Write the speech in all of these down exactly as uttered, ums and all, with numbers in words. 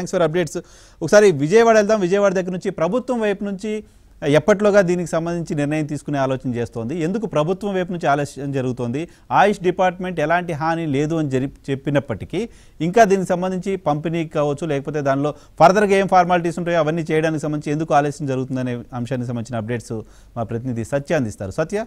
Thanks for updates. ఒకసారి విజయవాడ వెళ్దాం. విజయవాడ దగ్గర నుంచి ప్రభుత్వం వైపు నుంచి ఎప్పట్లోగా దీనికి సంబంధించి నిర్ణయం తీసుకునే ఆలోచన చేస్తోంది. ఎందుకు ప్రభుత్వం వైపు నుంచి ఆలస్యం జరుగుతోంది? ఆయుష్ డిపార్ట్మెంట్ ఎలాంటి హాని లేదు అని జరి చెప్పినప్పటికీ ఇంకా దీనికి సంబంధించి పంపిణీ కావచ్చు, లేకపోతే దానిలో ఫర్దర్గా ఏం ఫార్మాలిటీస్ ఉంటాయో అవన్నీ చేయడానికి సంబంధించి ఎందుకు ఆలస్యం జరుగుతుందనే అంశానికి సంబంధించిన అప్డేట్స్ మా ప్రతినిధి సత్య అందిస్తారు. సత్య.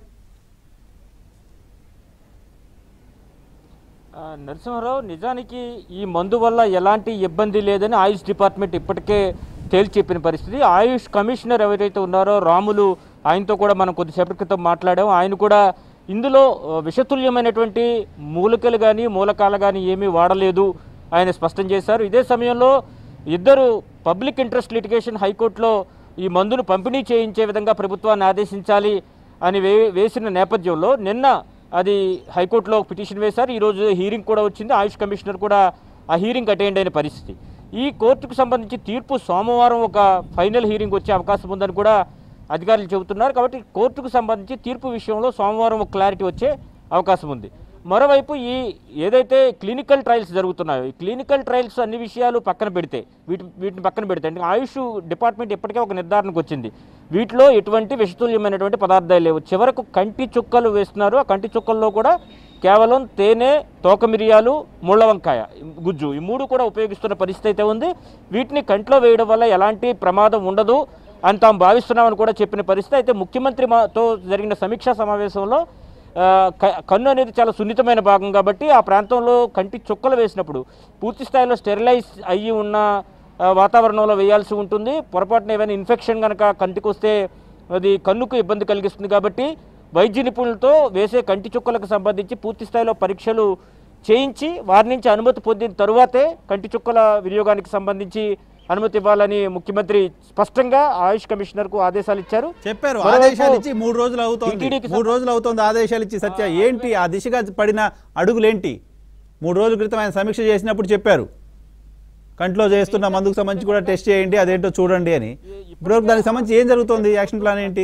నరసింహారావు, నిజానికి ఈ మందు వల్ల ఎలాంటి ఇబ్బంది లేదని ఆయుష్ డిపార్ట్మెంట్ ఇప్పటికే తేల్చి చెప్పిన పరిస్థితి. ఆయుష్ కమిషనర్ ఎవరైతే ఉన్నారో రాములు, ఆయనతో కూడా మనం కొద్దిసేపటి క్రితం మాట్లాడాం. ఆయన కూడా ఇందులో విషతుల్యమైనటువంటి మూలికలు కానీ మూలకాలు కానీ ఏమీ వాడలేదు ఆయన స్పష్టం చేశారు. ఇదే సమయంలో ఇద్దరు పబ్లిక్ ఇంట్రెస్ట్ లిటిగేషన్ హైకోర్టులో ఈ మందును పంపిణీ చేయించే విధంగా ప్రభుత్వాన్ని ఆదేశించాలి అని వే వేసిన నేపథ్యంలో నిన్న అది హైకోర్టులో పిటిషన్ వేశారు. ఈరోజు హీరింగ్ కూడా వచ్చింది. ఆయుష్ కమిషనర్ కూడా ఆ హీరింగ్ అటెండ్ అయిన పరిస్థితి. ఈ కోర్టుకు సంబంధించి తీర్పు సోమవారం ఒక ఫైనల్ హీరింగ్ వచ్చే అవకాశం ఉందని కూడా అధికారులు చెబుతున్నారు. కాబట్టి కోర్టుకు సంబంధించి తీర్పు విషయంలో సోమవారం ఒక క్లారిటీ వచ్చే అవకాశం ఉంది. మరోవైపు ఈ ఏదైతే క్లినికల్ ట్రయల్స్ జరుగుతున్నాయో ఈ క్లినికల్ ట్రయల్స్ అన్ని విషయాలు పక్కన పెడితే వీటి వీటిని పక్కన పెడితే అంటే ఆయుష్ డిపార్ట్మెంట్ ఇప్పటికే ఒక నిర్ధారణకు వచ్చింది. వీటిలో ఎటువంటి విషతుల్యమైనటువంటి పదార్థాలు లేవు. చివరకు కంటి చుక్కలు వేస్తున్నారు. ఆ కంటి చుక్కల్లో కూడా కేవలం తేనె, తోక మిరియాలు, ముళ్ళ వంకాయ గుజ్జు ఈ మూడు కూడా ఉపయోగిస్తున్న పరిస్థితి అయితే ఉంది. వీటిని కంట్లో వేయడం వల్ల ఎలాంటి ప్రమాదం ఉండదు అని తాము భావిస్తున్నామని కూడా చెప్పిన పరిస్థితి. అయితే ముఖ్యమంత్రితో జరిగిన సమీక్షా సమావేశంలో కన్ను అనేది చాలా సున్నితమైన భాగం కాబట్టి ఆ ప్రాంతంలో కంటి చుక్కలు వేసినప్పుడు పూర్తి స్థాయిలో స్టెరిలైజ్ అయ్యి ఉన్న వాతావరణంలో వేయాల్సి ఉంటుంది. పొరపాటున ఏమైనా ఇన్ఫెక్షన్ కనుక కంటికి వస్తే అది కన్నుకు ఇబ్బంది కలిగిస్తుంది. కాబట్టి వైద్య నిపుణులతో వేసే కంటి చుక్కలకు సంబంధించి పూర్తి స్థాయిలో పరీక్షలు చేయించి వారి నుంచి అనుమతి పొందిన తరువాతే కంటి చుక్కల వినియోగానికి సంబంధించి అనుమతి ఇవ్వాలని ముఖ్యమంత్రి స్పష్టంగా ఆయుష్ కమిషనర్ కు ఆదేశాలు ఇచ్చారు. చెప్పారు ఆదేశాలు ఇచ్చి మూడు రోజులు అవుతోంది మూడు రోజులు అవుతోంది ఆదేశాలు ఇచ్చి. సత్య, ఏంటి ఆ దిశగా పడిన అడుగులేంటి? మూడు రోజుల క్రితం ఆయన సమీక్ష చేసినప్పుడు చెప్పారు కంట్లో చేస్తున్న మందుకు సంబంధించి కూడా టెస్ట్ చేయండి, అదేంటో చూడండి అని. ఇప్పుడు దానికి సంబంధించి ఏం జరుగుతోంది? యాక్షన్ ప్లాన్ ఏంటి?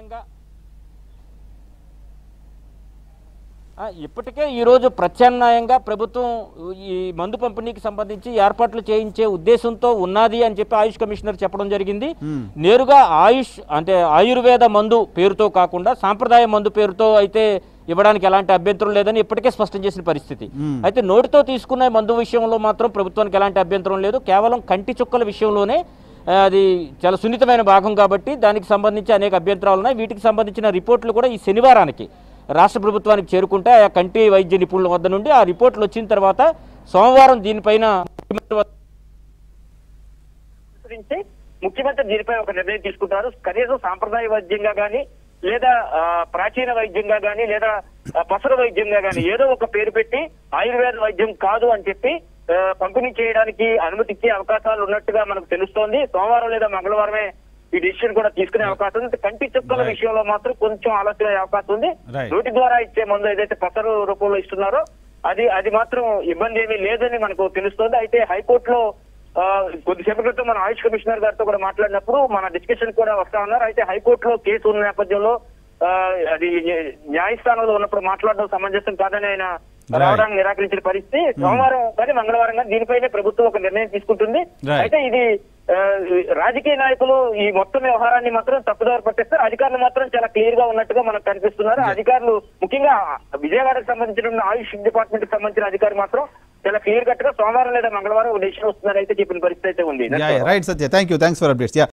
ఇప్పటికే ఈరోజు ప్రత్యామ్నాయంగా ప్రభుత్వం ఈ మందు పంపిణీకి సంబంధించి ఏర్పాట్లు చేయించే ఉద్దేశంతో ఉన్నది అని చెప్పి ఆయుష్ కమిషనర్ చెప్పడం జరిగింది. నేరుగా ఆయుష్ అంటే ఆయుర్వేద మందు పేరుతో కాకుండా సాంప్రదాయ మందు పేరుతో అయితే ఇవ్వడానికి ఎలాంటి అభ్యంతరం లేదని ఇప్పటికే స్పష్టం చేసిన పరిస్థితి. అయితే నోటితో తీసుకున్న మందు విషయంలో మాత్రం ప్రభుత్వానికి ఎలాంటి అభ్యంతరం లేదు. కేవలం కంటి చుక్కల విషయంలోనే అది చాలా సున్నితమైన భాగం కాబట్టి దానికి సంబంధించి అనేక అభ్యంతరాలు ఉన్నాయి. వీటికి సంబంధించిన రిపోర్టులు కూడా ఈ శనివారానికి రాష్ట్ర ప్రభుత్వానికి చేరుకుంటే ఆ కంటి వైద్య నిపుణుల వద్ద నుండి ఆ రిపోర్టులు వచ్చిన తర్వాత సోమవారం దీనిపైన ముఖ్యమంత్రి దీనిపై ఒక నిర్ణయం తీసుకుంటారు. కనీసం సాంప్రదాయ వైద్యంగా గానీ లేదా ప్రాచీన వైద్యంగా గానీ లేదా పసరు వైద్యంగా గానీ ఏదో ఒక పేరు పెట్టి ఆయుర్వేద వైద్యం కాదు అని చెప్పి పంపిణీ చేయడానికి అనుమతి ఇచ్చే అవకాశాలు ఉన్నట్టుగా మనకు తెలుస్తోంది. సోమవారం లేదా మంగళవారమే ఈ డిసిషన్ కూడా తీసుకునే అవకాశం ఉంది. కంటి చుక్కల విషయంలో మాత్రం కొంచెం ఆలస్యం అయ్యే అవకాశం ఉంది. నోటి ద్వారా ఇచ్చే మందు ఏదైతే పసరు రూపంలో ఇస్తున్నారో అది అది మాత్రం ఇబ్బంది ఏమీ లేదని మనకు తెలుస్తోంది. అయితే హైకోర్టులో కొద్దిసేపటి క్రితం మన ఆయుష్ కమిషనర్ గారితో కూడా మాట్లాడినప్పుడు మన డిస్కషన్ కూడా వస్తా ఉన్నారు. అయితే హైకోర్టులో కేసు ఉన్న నేపథ్యంలో అది న్యాయస్థానంలో ఉన్నప్పుడు మాట్లాడడం సమంజసం కాదని ఆయన రావడానికి నిరాకరించిన పరిస్థితి. సోమవారం కానీ మంగళవారం కానీ దీనిపైనే ప్రభుత్వం ఒక నిర్ణయం తీసుకుంటుంది. అయితే ఇది రాజకీయ నాయకులు ఈ మొత్తం వ్యవహారాన్ని మాత్రం తప్పుదారి పట్టిస్తారు. అధికారులు మాత్రం చాలా క్లియర్ గా ఉన్నట్టుగా మనకు కనిపిస్తున్నారు. అధికారులు ముఖ్యంగా విజయవాడకు సంబంధించిన ఆయుష్ డిపార్ట్మెంట్ కి సంబంధించిన అధికారి మాత్రం చాలా క్లియర్ కట్ గా సోమవారం లేదా మంగళవారం డెసిషన్ వస్తుందని అయితే చెప్పిన పరిస్థితి అయితే ఉంది. Right Satya, thank you thanks for updates.